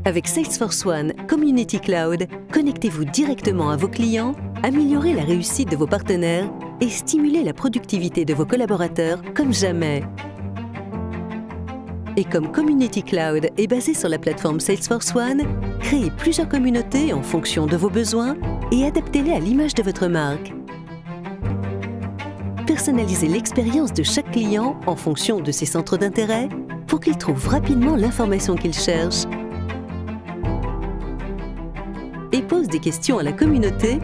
Avec Salesforce One Community Cloud, connectez-vous directement à vos clients, améliorez la réussite de vos partenaires et stimulez la productivité de vos collaborateurs comme jamais. Et comme Community Cloud est basé sur la plateforme Salesforce One, créez plusieurs communautés en fonction de vos besoins et adaptez-les à l'image de votre marque. Personnalisez l'expérience de chaque client en fonction de ses centres d'intérêt pour qu'il trouve rapidement l'information qu'il cherche. Et pose des questions à la communauté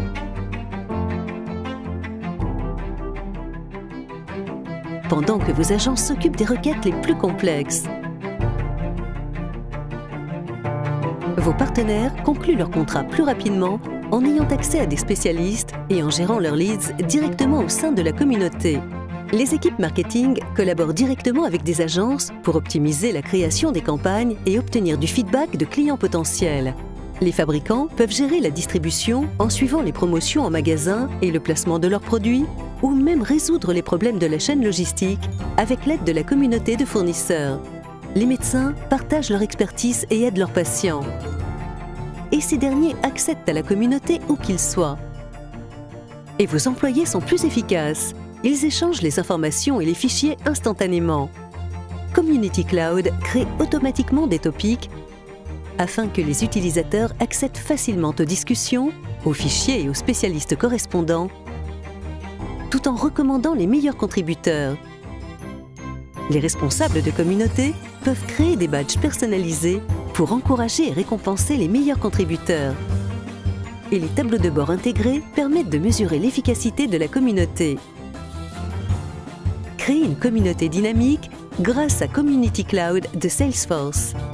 pendant que vos agents s'occupent des requêtes les plus complexes. Vos partenaires concluent leur contrat plus rapidement en ayant accès à des spécialistes et en gérant leurs leads directement au sein de la communauté. Les équipes marketing collaborent directement avec des agences pour optimiser la création des campagnes et obtenir du feedback de clients potentiels. Les fabricants peuvent gérer la distribution en suivant les promotions en magasin et le placement de leurs produits, ou même résoudre les problèmes de la chaîne logistique avec l'aide de la communauté de fournisseurs. Les médecins partagent leur expertise et aident leurs patients. Et ces derniers accèdent à la communauté où qu'ils soient. Et vos employés sont plus efficaces. Ils échangent les informations et les fichiers instantanément. Community Cloud crée automatiquement des topics afin que les utilisateurs accèdent facilement aux discussions, aux fichiers et aux spécialistes correspondants, tout en recommandant les meilleurs contributeurs. Les responsables de communauté peuvent créer des badges personnalisés pour encourager et récompenser les meilleurs contributeurs. Et les tableaux de bord intégrés permettent de mesurer l'efficacité de la communauté. Créez une communauté dynamique grâce à Community Cloud de Salesforce.